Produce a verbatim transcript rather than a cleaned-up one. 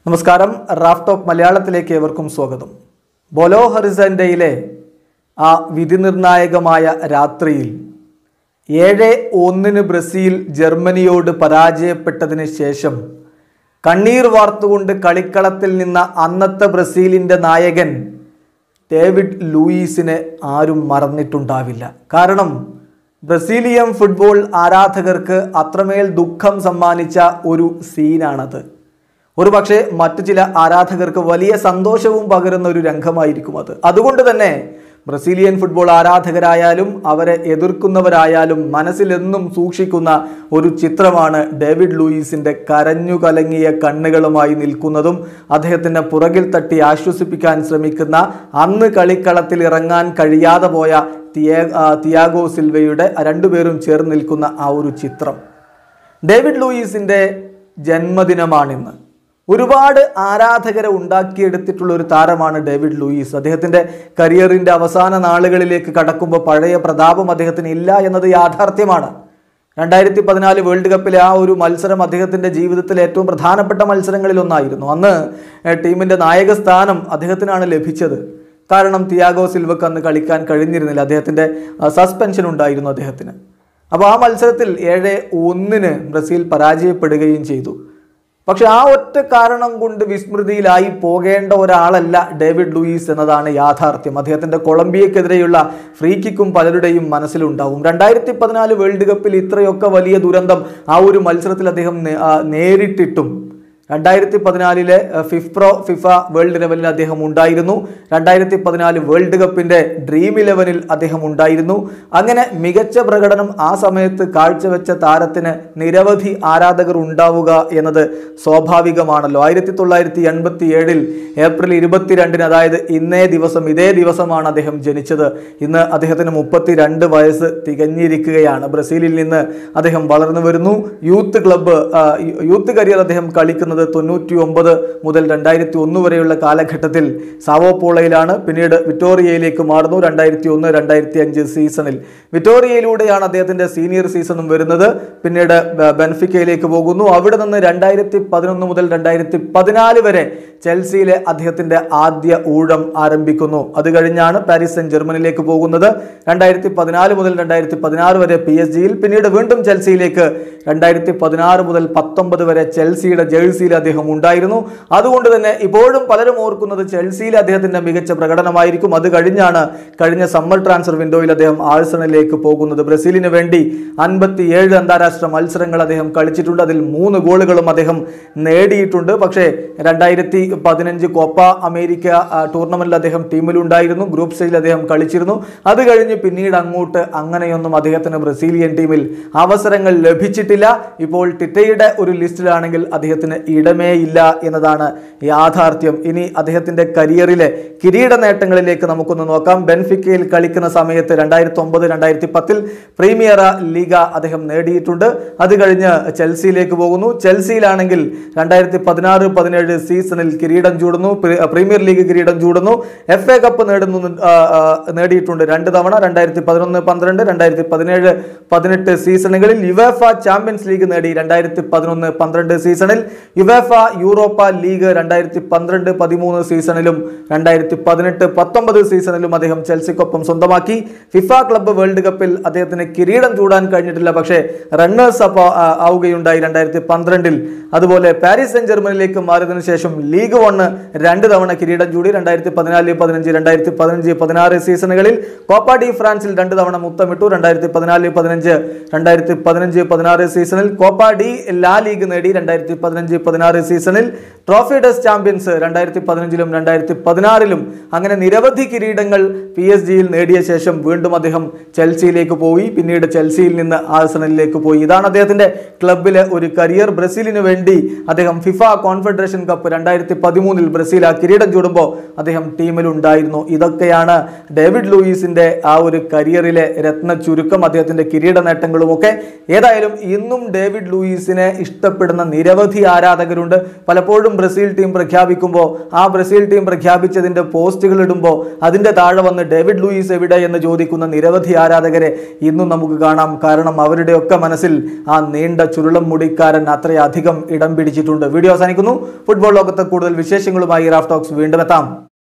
നമസ്കാരം. Raf talk മലയാളത്തിലേക്ക് ഏവർക്കും സ്വാഗതം. ബെലോ ഹൊറിസോണ്ടയിലെ ആ വിധിനിർണായകമായ രാത്രിയിൽ ഏഴ് ഒന്നിന് ബ്രസീൽ ജർമ്മനിയോട് പരാജയപ്പെട്ടതിന് ശേഷം കണ്ണീർ വാർത്തുകൊണ്ട് കളിക്കളത്തിൽ നിന്ന അന്നത്തെ ബ്രസീലിൻ്റെ നായകൻ ഡേവിഡ് ലൂയിസിനെ ആരും മറന്നിട്ടുണ്ടാവില്ല. കാരണം ബ്രസീലിയൻ ഫുട്ബോൾ ആരാധകർക്ക് അത്രമേൽ ദുഃഖം സമ്മാനിച്ച ഒരു സീനാണത്. ഒരു പക്ഷേ മറ്റു ചില ആരാധകർക്ക് വലിയ സന്തോഷവും പകരുന്ന ഒരു രംഗമായിരിക്കും അത്. അതുകൊണ്ട് തന്നെ ബ്രസീലിയൻ ഫുട്ബോൾ ആരാധകരായാലും അവരെ എതിർക്കുന്നവരായാലും മനസ്സിലെന്നും സൂക്ഷിക്കുന്ന ഒരു ചിത്രമാണ് ഡേവിഡ് ലൂയിസിൻ്റെ കരഞ്ഞു കലങ്ങിയ കണ്ണുകളുമായി നിൽക്കുന്നതും അദ്ദേഹത്തിൻ്റെ പുറകിൽ തട്ടി ആശ്വസിപ്പിക്കാൻ ശ്രമിക്കുന്ന അന്ന് കളിക്കളത്തിൽ ഇറങ്ങാൻ കഴിയാതെ പോയ തിയ തിയാഗോ സിൽവയുടെ രണ്ടുപേരും ചേർന്ന് നിൽക്കുന്ന ആ ഒരു ചിത്രം. ഡേവിഡ് ലൂയിസിൻ്റെ ജന്മദിനമാണിന്ന്. ഒരുപാട് ആരാധകരെ ഉണ്ടാക്കിയെടുത്തിട്ടുള്ള ഒരു താരമാണ് ഡേവിഡ് ലൂയിസ്. അദ്ദേഹത്തിൻ്റെ കരിയറിൻ്റെ അവസാന നാളുകളിലേക്ക് കടക്കുമ്പോൾ പഴയ പ്രതാപം അദ്ദേഹത്തിന് ഇല്ല എന്നത് യാഥാർത്ഥ്യമാണ്. രണ്ടായിരത്തി പതിനാല് വേൾഡ് കപ്പിലെ ആ ഒരു മത്സരം അദ്ദേഹത്തിൻ്റെ ജീവിതത്തിലെ ഏറ്റവും പ്രധാനപ്പെട്ട മത്സരങ്ങളിലൊന്നായിരുന്നു. അന്ന് ടീമിൻ്റെ നായക സ്ഥാനം അദ്ദേഹത്തിനാണ് ലഭിച്ചത്. കാരണം തിയാഗോ സിൽവക്ക് അന്ന് കളിക്കാൻ കഴിഞ്ഞിരുന്നില്ല, അദ്ദേഹത്തിൻ്റെ സസ്പെൻഷൻ ഉണ്ടായിരുന്നു അദ്ദേഹത്തിന്. അപ്പോൾ ആ മത്സരത്തിൽ ഏഴ് ഒന്നിന് ബ്രസീൽ പരാജയപ്പെടുകയും ചെയ്തു. പക്ഷെ ആ ഒറ്റ കാരണം കൊണ്ട് വിസ്മൃതിയിലായി പോകേണ്ട ഒരാളല്ല ഡേവിഡ് ലൂയിസ് എന്നതാണ് യാഥാർത്ഥ്യം. അദ്ദേഹത്തിൻ്റെ കൊളംബിയക്കെതിരെയുള്ള ഫ്രീ കിക്കും പലരുടെയും മനസ്സിലുണ്ടാവും. രണ്ടായിരത്തി പതിനാല് വേൾഡ് കപ്പിൽ ഇത്രയൊക്കെ വലിയ ദുരന്തം ആ ഒരു മത്സരത്തിൽ അദ്ദേഹം നേരിട്ടിട്ടും രണ്ടായിരത്തി പതിനാലിലെ ഫിഫ്പ്രോ ഫിഫ വേൾഡ് ലെവലിൽ അദ്ദേഹം ഉണ്ടായിരുന്നു. രണ്ടായിരത്തി പതിനാല് വേൾഡ് കപ്പിൻ്റെ ഡ്രീം ഇലവനിൽ അദ്ദേഹം ഉണ്ടായിരുന്നു. അങ്ങനെ മികച്ച പ്രകടനം ആ സമയത്ത് കാഴ്ചവെച്ച താരത്തിന് നിരവധി ആരാധകർ ഉണ്ടാവുക എന്നത് സ്വാഭാവികമാണല്ലോ. ആയിരത്തി തൊള്ളായിരത്തി എൺപത്തി ഏഴിൽ ഏപ്രിൽ ഇരുപത്തിരണ്ടിന്, അതായത് ഇന്നേ ദിവസം ഇതേ ദിവസമാണ് അദ്ദേഹം ജനിച്ചത്. ഇന്ന് അദ്ദേഹത്തിന് മുപ്പത്തി രണ്ട് വയസ്സ് തികഞ്ഞിരിക്കുകയാണ്. ബ്രസീലിൽ നിന്ന് അദ്ദേഹം വളർന്നു വരുന്നു. യൂത്ത് ക്ലബ്ബ് യൂത്ത് കരിയർ അദ്ദേഹം കളിക്കുന്നത് തൊണ്ണൂറ്റി ഒമ്പത് മുതൽ രണ്ടായിരത്തി ഒന്ന് വരെയുള്ള കാലഘട്ടത്തിൽ സാവോ പോളയിലാണ്. പിന്നീട് വിറ്റോറിയയിലേക്ക് മാറുന്നു രണ്ടായിരത്തി ഒന്ന് രണ്ടായിരത്തി അഞ്ച് സീസണിൽ. വിറ്റോറിയയിലൂടെയാണ് അദ്ദേഹത്തിൻ്റെ സീനിയർ സീസണും വരുന്നത്. പിന്നീട് ബെൻഫിക്കയിലേക്ക് പോകുന്നു. അവിടെ നിന്ന് രണ്ടായിരത്തി പതിനൊന്ന് മുതൽ രണ്ടായിരത്തി പതിനാല് വരെ ചെൽസിയിലെ അദ്ദേഹത്തിൻ്റെ ആദ്യ ഊഴം ആരംഭിക്കുന്നു. അത് കഴിഞ്ഞാണ് പാരീസ് സെന്റ് ജർമ്മനിലേക്ക് പോകുന്നത്. രണ്ടായിരത്തി പതിനാല് മുതൽ രണ്ടായിരത്തി പതിനാറ് വരെ പി എസ് ജിയിൽ, പിന്നീട് വീണ്ടും ചെൽസിയിലേക്ക്. രണ്ടായിരത്തി പതിനാറ് മുതൽ പത്തൊമ്പത് വരെ ചെൽസിയുടെ ജേഴ്സിയിൽ അദ്ദേഹം ഉണ്ടായിരുന്നു. അതുകൊണ്ട് തന്നെ ഇപ്പോഴും പലരും ഓർക്കുന്നത് ചെൽസിയിൽ അദ്ദേഹത്തിന്റെ മികച്ച പ്രകടനമായിരിക്കും. അത് കഴിഞ്ഞാണ് കഴിഞ്ഞ സമ്മർ ട്രാൻസ്ഫർ വിൻഡോയിൽ അദ്ദേഹം ആഴ്സണലിലേക്ക് പോകുന്നത്. ബ്രസീലിന് വേണ്ടി അൻപത്തി ഏഴ് അന്താരാഷ്ട്ര മത്സരങ്ങൾ അദ്ദേഹം കളിച്ചിട്ടുണ്ട്. അതിൽ മൂന്ന് ഗോളുകളും അദ്ദേഹം നേടിയിട്ടുണ്ട്. പക്ഷേ രണ്ടായിരത്തി പതിനഞ്ച് കോപ്പ അമേരിക്ക ടൂർണമെന്റിൽ അദ്ദേഹം ടീമിലുണ്ടായിരുന്നു. ഗ്രൂപ്പ് സ്റ്റേജിൽ അദ്ദേഹം കളിച്ചിരുന്നു. അത് കഴിഞ്ഞ് പിന്നീട് അങ്ങോട്ട് അങ്ങനെയൊന്നും അദ്ദേഹത്തിന് ബ്രസീലിയൻ ടീമിൽ അവസരങ്ങൾ ലഭിച്ചിട്ടില്ല. ഇപ്പോൾ ടിറ്റയുടെ ഒരു ലിസ്റ്റിലാണെങ്കിൽ അദ്ദേഹത്തിന് ഇടമേ ഇല്ല എന്നതാണ് യാഥാർത്ഥ്യം. ഇനി അദ്ദേഹത്തിൻ്റെ കരിയറിലെ കിരീട നേട്ടങ്ങളിലേക്ക് നമുക്കൊന്ന് നോക്കാം. ബെൻഫിക്കയിൽ കളിക്കുന്ന സമയത്ത് രണ്ടായിരത്തി ഒമ്പത് രണ്ടായിരത്തി പത്തിൽ പ്രീമിയർ ലീഗ അദ്ദേഹം നേടിയിട്ടുണ്ട്. അത് കഴിഞ്ഞ് ചെൽസിയിലേക്ക് പോകുന്നു. ചെൽസിയിലാണെങ്കിൽ രണ്ടായിരത്തി പതിനാറ് പതിനേഴ് സീസണിൽ കിരീടം ചൂടുന്നു, പ്രീമിയർ ലീഗ് കിരീടം ചൂടുന്നു. എഫ് എ കപ്പ് നേടുന്നു നേടിയിട്ടുണ്ട് രണ്ട് തവണ. രണ്ടായിരത്തി പതിനൊന്ന് പന്ത്രണ്ട് രണ്ടായിരത്തി പതിനേഴ് പതിനെട്ട് സീസണുകളിൽ യുവേഫ ചാമ്പ്യൻസ് ലീഗ് നേടി. രണ്ടായിരത്തി പതിനൊന്ന് പന്ത്രണ്ട് സീസണിൽ യുവേഫ യൂറോപ്പ ലീഗ് രണ്ടായിരത്തി പന്ത്രണ്ട് പതിമൂന്ന് സീസണിലും രണ്ടായിരത്തി പതിനെട്ട് പത്തൊമ്പത് സീസണിലും അദ്ദേഹം ചെൽസിക്കൊപ്പം സ്വന്തമാക്കി. ഫിഫ ക്ലബ്ബ് വേൾഡ് കപ്പിൽ അദ്ദേഹത്തിന് കിരീടം ചൂടാൻ കഴിഞ്ഞിട്ടില്ല, പക്ഷേ റണ്ണേഴ്സ് അപ്പ് ആവുകയുണ്ടായി രണ്ടായിരത്തി പന്ത്രണ്ടിൽ. അതുപോലെ പാരീസ് സെന്റ് ജർമ്മനിലേക്ക് മാറിയതിനു ശേഷം ലീഗ് വണ്ണ് രണ്ട് തവണ കിരീടം ചൂടി. രണ്ടായിരത്തി പതിനാല് പതിനഞ്ച് രണ്ടായിരത്തി പതിനഞ്ച് പതിനാറ് സീസണുകളിൽ കോപ്പ ഡി ഫ്രാൻസിൽ രണ്ട് തവണ മുത്തമിട്ടു. രണ്ടായിരത്തി പതിനാല് പതിനഞ്ച് രണ്ടായിരത്തി പതിനഞ്ച് പതിനാറ് സീസണിൽ കോപ്പ ഡി ലാ ലീഗ് നേടി. രണ്ടായിരത്തി പതിനഞ്ച് പതിനാറ് സീസണിൽ ട്രോഫി ഡെസ് ചാമ്പ്യൻസ് രണ്ടായിരത്തി പതിനഞ്ചിലും രണ്ടായിരത്തി പതിനാറിലും. അങ്ങനെ നിരവധി കിരീടങ്ങൾ പി എസ് ജിയിൽ നേടിയ ശേഷം വീണ്ടും അദ്ദേഹം ചെൽസിയിലേക്ക് പോയി. പിന്നീട് ചെൽസിയിൽ നിന്ന് ആഴ്സണലിലേക്ക് പോയി. ഇതാണ് അദ്ദേഹത്തിന്റെ ക്ലബിലെ ഒരു കരിയർ. ബ്രസീലിന് വേണ്ടി അദ്ദേഹം ഫിഫ കോൺഫെഡറേഷൻ കപ്പ് രണ്ടായിരത്തി പതിമൂന്നിൽ ബ്രസീൽ ആ കിരീടം ചൂടുമ്പോൾ അദ്ദേഹം ടീമിലുണ്ടായിരുന്നു. ഇതൊക്കെയാണ് ഡേവിഡ് ലൂയിസിന്റെ ആ ഒരു കരിയറിലെ രത്ന ചുരുക്കം, അദ്ദേഹത്തിന്റെ കിരീട നേട്ടങ്ങളുമൊക്കെ. ഏതായാലും ഇന്നും ഡേവിഡ് ലൂയിസിനെ ഇഷ്ടപ്പെടുന്ന നിരവധി ആരാധകരുണ്ട്. പലപ്പോഴും ബ്രസീൽ ടീം പ്രഖ്യാപിക്കുമ്പോൾ ആ ബ്രസീൽ ടീം പ്രഖ്യാപിച്ചതിന്റെ പോസ്റ്റുകൾ ഇടുമ്പോൾ അതിന്റെ താഴെ വന്ന് ഡേവിഡ് ലൂയിസ് എവിടെ എന്ന് ചോദിക്കുന്ന നിരവധി ആരാധകരെ ഇന്നും നമുക്ക് കാണാം. കാരണം അവരുടെയൊക്കെ മനസ്സിൽ ആ നീണ്ട ചുരുളം മുടിക്കാരൻ അത്രയധികം ഇടം പിടിച്ചിട്ടുണ്ട്. വീഡിയോ അവസാനിക്കുന്നു. ഫുട്ബോൾ ലോകത്തെ കൂടുതൽ വിശേഷങ്ങളുമായി റാഫ് ടോക്സ് വീണ്ടും എത്താം.